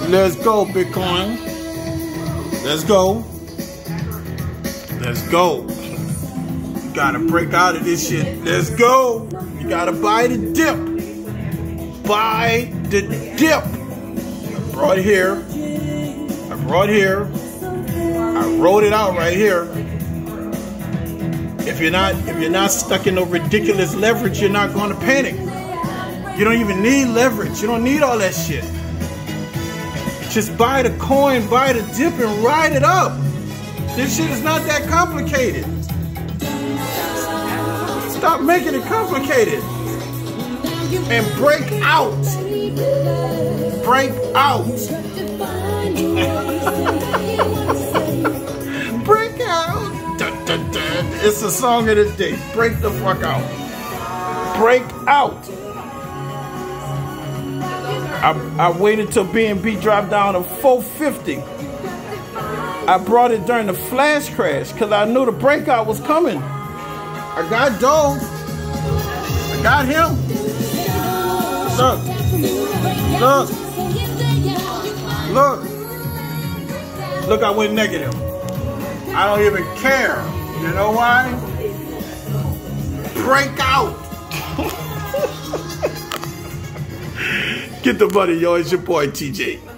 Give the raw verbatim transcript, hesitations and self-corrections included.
Let's go, Bitcoin. Let's go. Let's go. You gotta break out of this shit. Let's go. You gotta buy the dip. Buy the dip. I brought it here. I brought it here. I wrote it out right here. If you're not, if you're not stuck in no ridiculous leverage, you're not going to panic. You don't even need leverage. You don't need all that shit. Just buy the coin, buy the dip, and ride it up. This shit is not that complicated. Stop making it complicated. And break out. Break out. Break out. Dun, dun, dun. It's the song of the day. Break the fuck out. Break out. I, I waited till B N B dropped down to four fifty. I brought it during the flash crash because I knew the breakout was coming. I got Doe. I got him. Look. Look. Look, I went negative. I don't even care. You know why? Break out. Get the money, yo. It's your boy T J.